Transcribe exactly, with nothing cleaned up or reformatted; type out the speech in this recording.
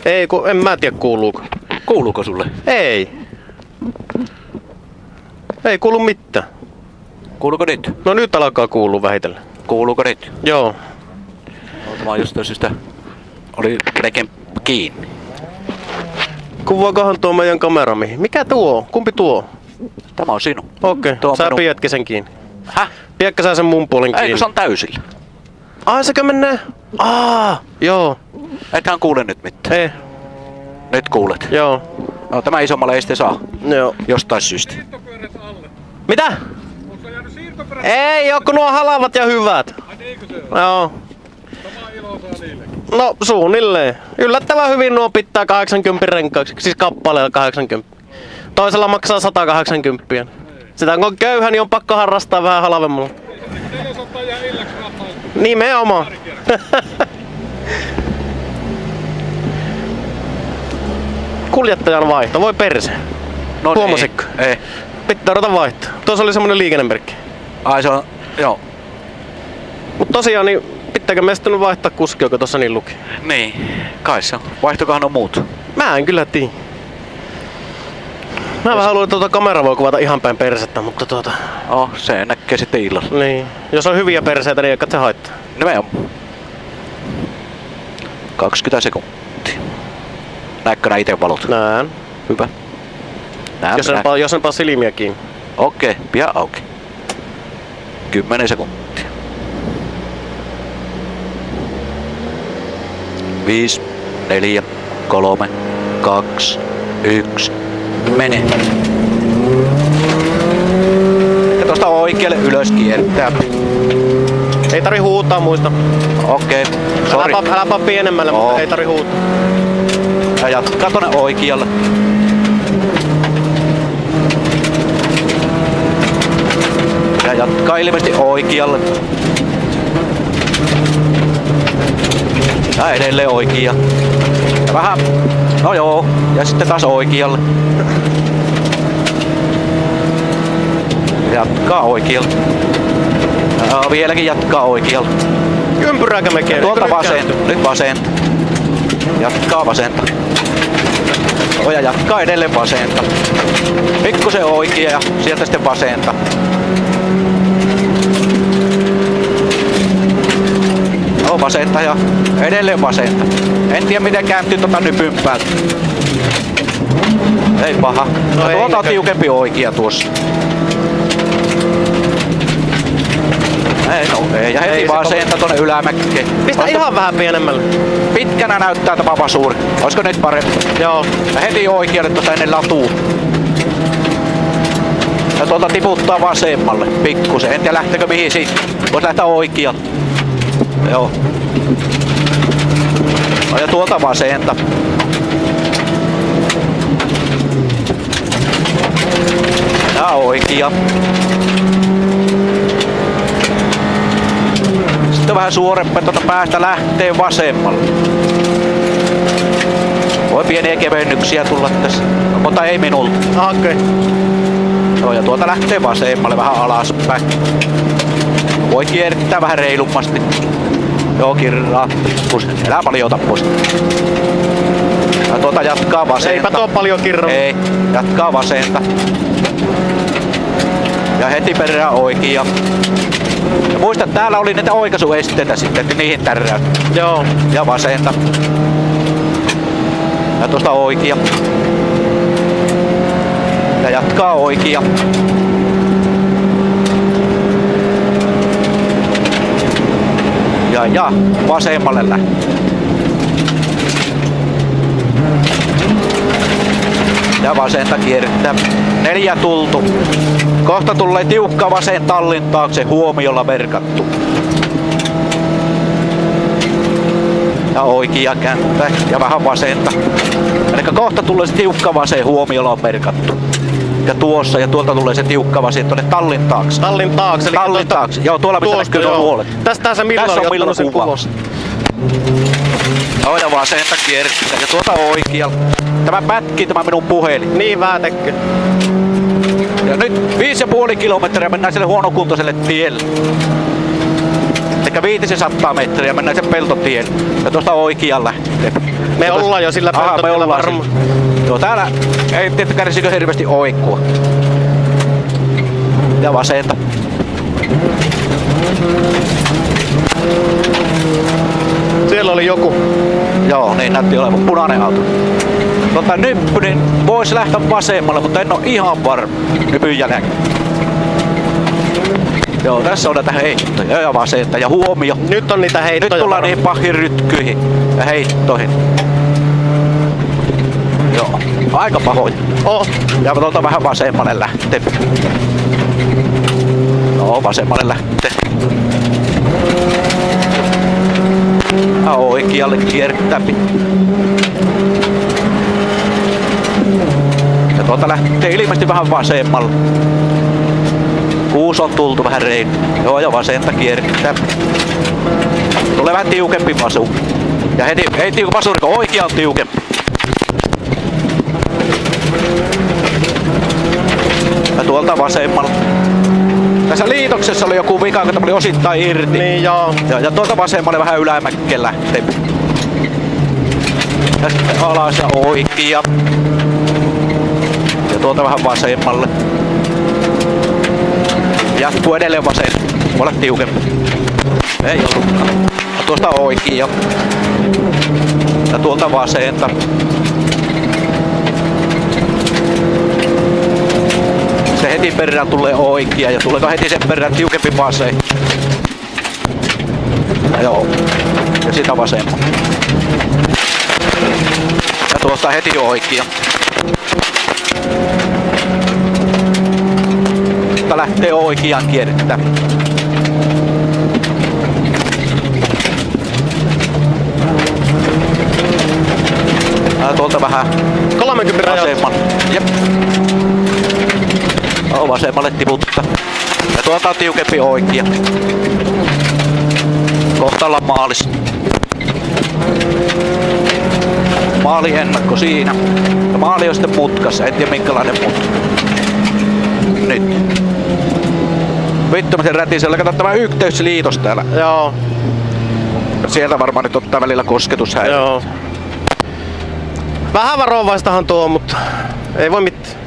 Ei, kun en mä tiedä kuuluuko. Kuuluuko sulle? Ei. Ei kuulu mitään. Kuuluuko nyt? No nyt alkaa kuulua vähitellen. Kuuluuko nyt? Joo. Oota vaan just syystä oli melkein kiinni. Kuvaakohan tuo meidän kamera mihin? Mikä tuo? Kumpi tuo? Tämä on sinun. Okei, okay. Sä minun... pidätkin sen kiinni. Häh? Pidätkö sä sen mun puolin kiinni? Eikö se on täysillä? Ai sekö menee? Aa, joo. Ethän kuule nyt mitään. Ei. Nyt kuulet. Joo. No tämä isommalle ei sitten saa. Joo. Jostain syystä. Mitä? Ei oo, kun nuo halavat ja hyvät. Joo. No suunnilleen. Yllättävän hyvin nuo pitää kahdeksankymmentä renkaaksi, siis kappaleella kahdeksankymmentä. Toisella maksaa sata kahdeksankymmentä. Sitä kun on köyhä, niin on pakko harrastaa vähän halvemmalla. Nimenomaan. Kuljettajan vaihto, voi perse. No Huomasitko? Ei. ei. Pitää ruveta vaihtaa. Tuossa oli semmonen liikennemerkki. Ai se on, joo. Mut tosiaan, niin pitääkö meistä nyt vaihtaa kuski, joka tossa niin luki? Niin, kai se on. Vaihtokohan on muut. Mä en kyllä tiedä. Mä vähän luulen, että tuota kamera voi kuvata ihan päin persettä, mutta tuota... Oh, se näkee sitten illalla. Niin. Jos on hyviä perseitä, niin eikä se haittaa. Nimenomaan. kaksikymmentä sekuntia. Näetkö nää ite valot? Näen. Hyvä. Näen, jos, en pa, jos en paa silmiä kiinni. Okei, okay, pian auki. kymmenen sekuntia. viisi, neljä, kolme, kaksi, yksi. Mene. Ja tosta oikealle ylös kiertää. Ei tarvi huutaa, muista. Okei, okay, sori. Älä, älä paa pienemmälle, oh. Mutta ei tarvi huutaa. Ja jatkaa tonne oikealle. Ja jatkaa ilmeisesti oikealle. Ja edelleen oikea. Ja vähän, no joo, ja sitten taas oikealle. Jatkaa oikealle. Ja vieläkin jatkaa oikealle. Ympyrääkö me kierrä? Tuolta vasenta, nyt vasenta. Jatkaa vasenta. Ja jatkaa edelleen vasenta. Pikkusen oikea ja sieltä sitten vasenta. No vasenta ja edelleen vasenta. En tiedä miten kääntyy tota nypyn päältä. Ei paha. No tuolta on tiukempi oikea tuossa. Ei, no ei. Ja heti ei, vasenta tonne ylämäkkeen. Pistä Vasta... ihan vähän pienemmälle. Pitkänä näyttää tämä vasuuri. Olisiko nyt parempi? Joo. Ja heti oikealle tuosta ennen latua. Ja tuolta tiputtaa vasemmalle pikkusen. En tiedä lähteekö mihin siitä. Voisi lähteä oikealle. Joo. No ja tuolta vasenta. Ja oikea. Sitten vähän suorempaa tuota päästä lähtee vasemmalle. Voi pieniä kevennyksiä tulla tässä, no, mutta ei minulta. Okei. Okay. No ja tuolta lähtee vasemmalle vähän alaspäin. Voi kiertää vähän reilummasti. Joo, kirraa. Elää paljon ota pois. Ja tuota jatkaa vasenta. Eipä tuo paljon kirraa. Ei, jatkaa vasenta. Ja heti perään oikea. Ja muista, että täällä oli näitä oikaisuesteitä sitten, että niihin tärrää. Joo. Ja vasenta. Ja tuosta oikea. Ja jatkaa oikea. Ja ja vasemmalle lähtee. Ja vasenta kiertää. Neljä tultu. Kohta tulee tiukka vasen tallin taakse huomiolla merkattu. Ja oikea kääntä ja vähän vasenta. Eli kohta tulee se tiukka vasen huomiolla on merkattu. Ja tuossa ja tuolta tulee se tiukka vasen tuonne tallin taakse. Tallin taakse. Eli tallin tuosta, taakse. Joo, tuolla missä näkyy nuo huolet. Tästähän se Milla oli ottanut sen kuvasta. Joo, ja vasenta kiertää ja tuolta oikealla. Tämä pätkii tämä minun puhelin. Niin vähän tekee. Ja nyt viisi ja puoli kilometriä mennään sille huonokuntoiselle tielle. Eli viisisataa metriä mennään sen peltotien ja tuosta oikealle. Me ollaan jo sillä Aha, me peltotiellä ollaan varmaan. sillä. Joo, täällä ei tiedä kärsikö hirveästi oikkua. Ja vasenta. Siellä oli joku. Joo, niin näytti olevan punainen auto. Tota, nyppy, niin voisi lähteä vasemmalle, mutta en oo ihan varma nypyn jälkeen. Joo, tässä on näitä heittoja ja vasenta ja huomio. Nyt on niitä heittoja. Nyt tullaan varmaan. niihin pahin rytkyihin ja heittoihin. Joo, aika pahoja. Oh. Ja tuolta vähän vasemmalle lähtee. No, vasemmalle lähtee. Ja oikealle kiertää. Ja tuolta lähtee ilmeisesti vähän vasemmalle. Kuusi on tultu vähän rein. Joo, ja vasenta kiertää. Tulee vähän tiukempi vasu. Ja heti, ei tiukempi vasu, kun oikea on tiukempi. Ja tuolta vasemmalla. Tässä liitoksessa oli joku vika, kun oli osittain irti. Niin joo. Ja, ja tuolta vasemmalle vähän ylämäkkeen lähtee. Ja sitten alas ja oikea. Ja tuolta vähän vasemmalle. Jatkuu edelleen vasen. Voi olla tiukempi. Ei ollutkaan. Ja tuosta oikea. Ja tuolta vasenta. Se heti perään tulee oikea ja tuleeko heti sen perään tiukempi vasen. Ja joo. Ja sitä vasemman. Ja tuosta heti oikea. Tää lähtee oikeaan kiertää. Ja tuolta vähän kolmekymmentä rajoitus. vasemman. Jep. No, vasemmalle tiputtaa. Ja tuolta on tiukempi oikea. Kohta ollaan maalis. Maali ennakko siinä. Ja maali on sitten mutkassa. En tiedä minkälainen mutka. Nyt. Vittu mä sen rätisellä. Kato tämä yhteysliitos täällä. Joo. Sieltä varmaan nyt ottaa välillä kosketushäiriö. Joo. Vähän varovaistahan tuo, mutta ei voi mitään.